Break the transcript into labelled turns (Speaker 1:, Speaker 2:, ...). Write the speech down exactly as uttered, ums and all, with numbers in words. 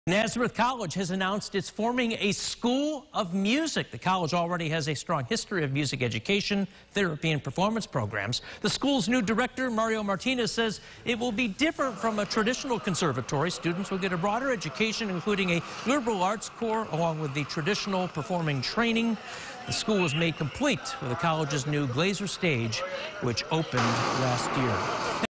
Speaker 1: Nazareth College has announced it's forming a school of music. The college already has a strong history of music education, therapy, and performance programs. The school's new director, Mario Martinez, says it will be different from a traditional conservatory. Students will get a broader education, including a liberal arts core, along with the traditional performing training. The school was made complete with the college's new Glazer stage, which opened last year.